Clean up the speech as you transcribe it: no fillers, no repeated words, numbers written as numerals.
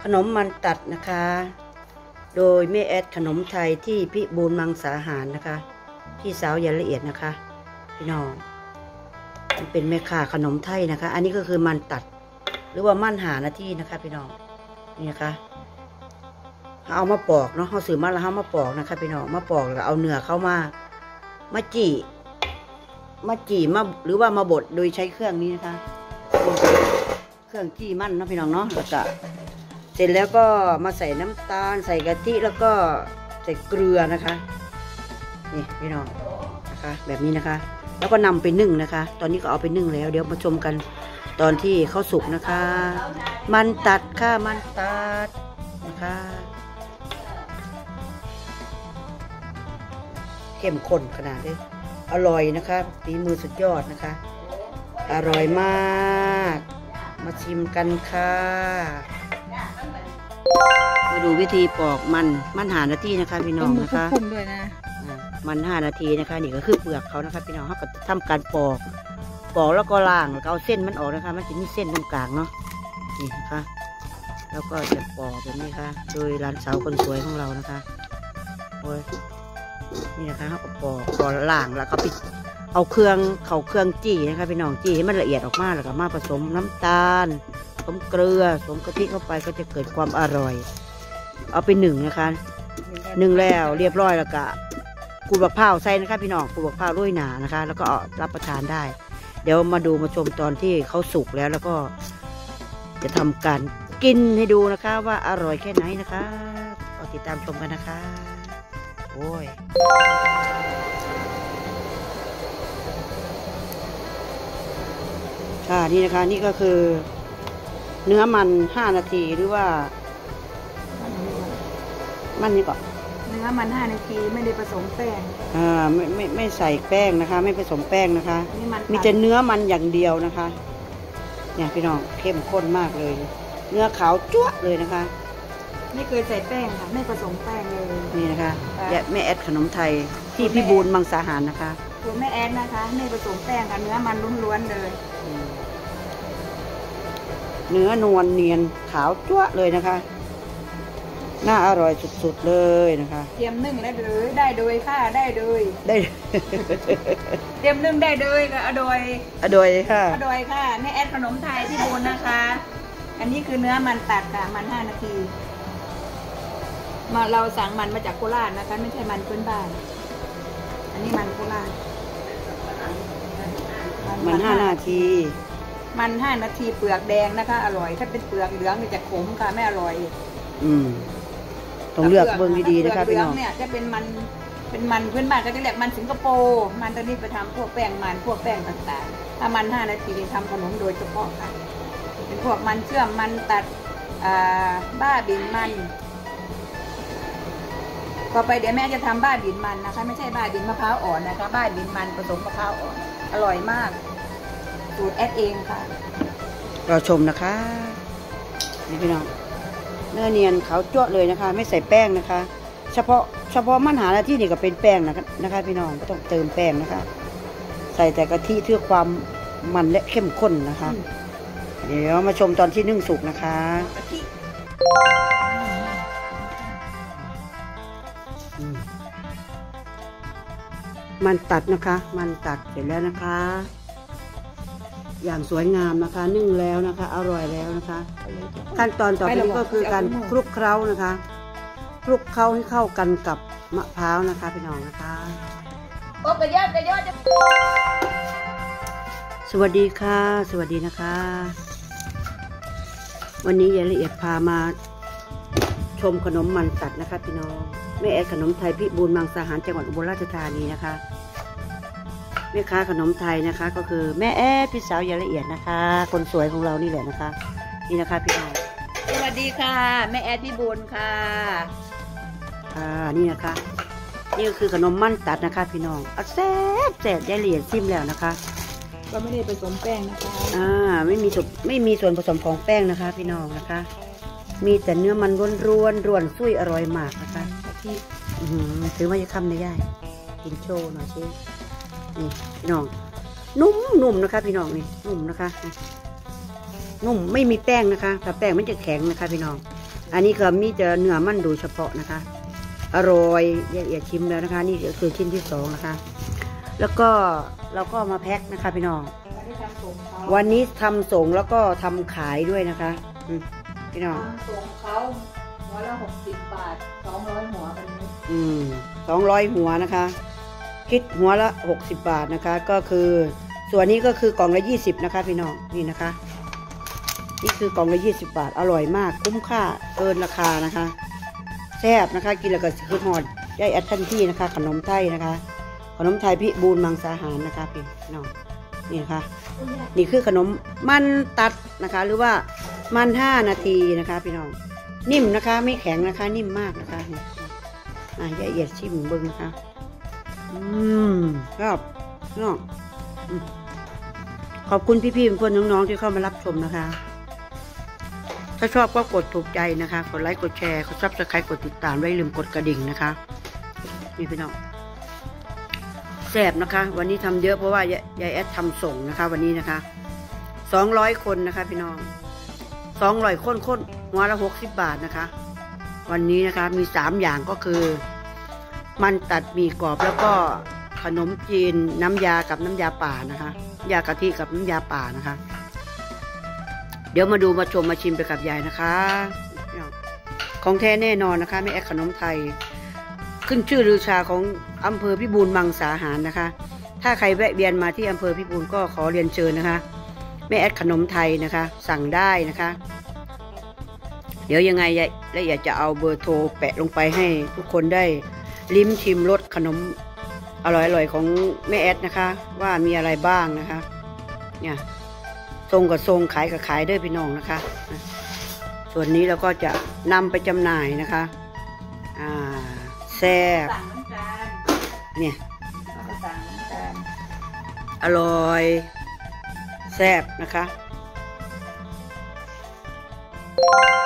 ขนมมันตัดนะคะ โดยแม่แอดขนมไทยที่พิบูลมังสาหารนะคะพี่สาวยายละเอียดนะคะพี่น้องมันเป็นแม่ค้าขนมไทยนะคะอันนี้ก็คือมันตัดหรือว่ามันหาหน้าที่นะคะพี่น้องนี่นะคะเอามาปอกเนาะเขาซื้อมาแล้วเขามาปอกนะคะพี่น้องมาปอกแล้วเอาเนื้อเข้ามาจี่มาหรือว่ามาบดโดยใช้เครื่องนี้นะคะเครื่องจี้มันเนาะพี่น้องเนาะแล้วก็เสร็จแล้วก็มาใส่น้ำตาลใส่กะทิแล้วก็ใส่เกลือนะคะนี่พี่น้องนะคะแบบนี้นะคะแล้วก็นำไปนึ่งนะคะตอนนี้ก็เอาไปนึ่งแล้วเดี๋ยวมาชมกันตอนที่เขาสุกนะคะมันตัดค่ะมันตัดนะคะเข้มข้นขนาดนี้อร่อยนะคะฝีมือสุดยอดนะคะอร่อยมากมาชิมกันค่ะมาดูวิธีปอกมันหานาทีนะคะพี่น้องนะคะด้วยนะมัน5 นาทีนะคะนี่ก็คือเปลือกเขานะคะพี่น้องเขาก็ทำการปอกแล้วก็ล้างแล้วก็เอาเส้นมันออกนะคะมันจะมีเส้นตรงกลางเนาะนี่นะคะแล้วก็จะปอกแบบนี้ค่ะโดยร้านสาวคนสวยของเรานะคะโอ้ยนี่นะคะเขาก็ปอกล้างแล้วก็ไปเอาเครื่องจี้นะคะพี่น้องจี้ให้มันละเอียดออกมาแล้วก็มาผสมน้ำตาลผสมเกลือผสมกะทิเข้าไปก็จะเกิดความอร่อยเอาไปนึ่งนะคะนึ่งแล้วเรียบร้อยแล้วก็ขูดมะพร้าวใส่นะคะพี่น้องขูดมะพร้าวโรยหนานะคะแล้วก็รับประทานได้เดี๋ยวมาชมตอนที่เขาสุกแล้วก็จะทำการกินให้ดูนะคะว่าอร่อยแค่ไหนนะคะเอาติดตามชมกันนะคะโอ้ยค่ะนี่นะคะนี่ก็คือเนื้อมัน5 นาทีหรือว่ามันนี่ก็เนื้อมัน5 นาทีไม่ได้ผสมแป้งไม่ใส่แป้งนะคะไม่ผสมแป้งนะคะมีแต่เนื้อมันอย่างเดียวนะคะเนี่ยพี่น้องเข้มข้นมากเลยเนื้อขาวจั๊วเลยนะคะไม่เคยใส่แป้งค่ะไม่ผสมแป้งเลยนี่นะคะแม่แอดขนมไทยที่พิบูลมังสาหารนะคะตัวแม่แอดนะคะไม่ผสมแป้งค่ะเนื้อมันล้วนๆเลยเนื้อนวลเนียนขาวจั๊วเลยนะคะน่าอร่อยสุดๆเลยนะคะเตรียมนึ่งแล้วหรือได้โดยค่ะได้โดยเตรียมนึ่งได้โดยก็อร่อยค่ะอร่อยค่ะแม่แอดขนมไทยที่บูนนะคะอันนี้คือเนื้อมันตัดค่ะมัน5 นาทีเราสั่งมันมาจากโคราชนะคะไม่ใช่มันพื้นบ้านอันนี้มันโคราชมัน5 นาทีมัน5 นาทีเปลือกแดงนะคะอร่อยถ้าเป็นเปลือกเหลืองจะขมค่ะไม่อร่อยต้องเลือกเบิ่งดีๆนะคะพี่น้องเนี่ยจะเป็นมันพื้นบ้านก็จะเรียกมันสิงคโปร์มันตอนนี้ไปทำพวกแป้งมันพวกแป้งต่างๆถ้ามัน5 นาทีทำขนมโดยเฉพาะค่ะเป็นพวกมันเชื่อมมันตัดบ้าบินมันต่อไปเดี๋ยวแม่จะทำบ้าบินมันนะคะไม่ใช่บ้าบินมะพร้าวอ่อนนะคะบ้าบินมันผสมมะพร้าวอ่อนอร่อยมากสูตรแอดเองค่ะเราชมนะคะนี่พี่น้องเนื้อเนียนขาวจั๊วเลยนะคะไม่ใส่แป้งนะคะเฉพาะมันหาหน้าที่นี่ก็เป็นแป้งนะคะพี่น้องไม่ต้องเติมแป้งนะคะใส่แต่กะทิเพื่อความมันและเข้มข้นนะคะเดี๋ยวมาชมตอนที่นึ่งสุกนะคะมันตัดนะคะมันตัดเสร็จแล้วนะคะอย่างสวยงามนะคะนึ่งแล้วนะคะอร่อยแล้วนะคะขั้นตอนต่อไปนี้ก็คือการคลุกเคล้านะคะคลุกเคล้าให้เข้ากันกับมะพร้าวนะคะพี่น้องนะคะโอ้กระยอดสวัสดีค่ะสวัสดีนะคะวันนี้ยายละเอียดพามาชมขนมมันตัดนะคะพี่น้องแม่แอดขนมไทยพิบูลมังสาหารจังหวัดอุบลราชธานีนะคะแม่ค้าขนมไทยนะคะก็คือแม่แอดพี่สาวยายละเอียดนะคะคนสวยของเรานี่แหละนะคะนี่นะคะพี่น้องสวัสดีค่ะแม่แอดพี่บุญค่ะนี่นะคะนี่ก็คือขนมมันตัดนะคะพี่น้องแซ่บยายละเอียดซิมแล้วนะคะก็ไม่ได้ผสมแป้งนะคะไม่มีส่วนผสมของแป้งนะคะพี่น้องนะคะมีแต่เนื้อมันร่วนซุยอร่อยมากนะคะที่ซื้อมาจะคำในย่ายกินโชว์หน่อยสินี่พี่น้องนุ่มนะคะพี่น้องนี่นุ่มนะคะนุ่มไม่มีแป้งนะคะถ้าแป้งมันจะแข็งนะคะพี่น้องอันนี้ก็มีแต่เนื้อมันโดยเฉพาะนะคะอร่อยละเอียดชิมแล้วนะคะนี่คือชิ้นที่2นะคะแล้วก็เราก็มาแพ็คนะคะพี่น้องวันนี้ทำส่งแล้วก็ทำขายด้วยนะคะพี่น้องทำส่งเขาหัวละ60 บาท200 หัวกันนี้ 200 หัวนะคะคิดหัวละ60 บาทนะคะก็คือส่วนนี้ก็คือกล่องละ20นะคะพี่น้องนี่นะคะนี่คือกล่องละ20 บาทอร่อยมากคุ้มค่าเกินราคานะคะแซ่บนะคะกินแล้วก็คือหอดได้แอดทันทีนะคะขนมไทยนะคะขนมไทยพิบูลมังสาหารนะคะพี่น้องนี่นะคะนี่คือขนมมันตัดนะคะหรือว่ามัน5 นาทีนะคะพี่น้องนิ่มนะคะไม่แข็งนะคะนิ่มมากนะคะละเอียดชิมเบิ้งนะคะครับน้องขอบคุณพี่ๆเพื่อนน้องๆที่เข้ามารับชมนะคะถ้าชอบก็กดถูกใจนะคะกดไลค์กดแชร์กดซับสไครต์กดติดตามไว้ลืมกดกระดิ่งนะคะนี่พี่น้องแซ่บนะคะวันนี้ทำเยอะเพราะว่ายายแอดทำส่งนะคะวันนี้นะคะ200 คนนะคะพี่น้อง200 คนหัวละ60 บาทนะคะวันนี้นะคะมี3 อย่างก็คือมันตัดหมี่กรอบแล้วก็ขนมจีนน้ำยากับน้ำยาป่านะคะยากะทิกับน้ำยาป่านะคะเดี๋ยวมาดูมาชมมาชิมไปกับยายนะคะของแท้แน่นอนนะคะแม่แอดขนมไทยขึ้นชื่อลือชาของอำเภอพิบูลมังสาหารนะคะถ้าใครแวะเวียนมาที่อำเภอพิบูลก็ขอเรียนเชิญนะคะแม่แอดขนมไทยนะคะสั่งได้นะคะเดี๋ยวยังไงและอยากจะเอาเบอร์โทรแปะลงไปให้ทุกคนได้ลิ้มชิมรสขนมอร่อยๆของแม่แอดนะคะว่ามีอะไรบ้างนะคะเนี่ยทรงกับทรงขายกับขายด้วยพี่น้องนะคะส่วนนี้เราก็จะนำไปจำหน่ายนะคะแซ่บเนี่ยอร่อยแซ่บนะคะ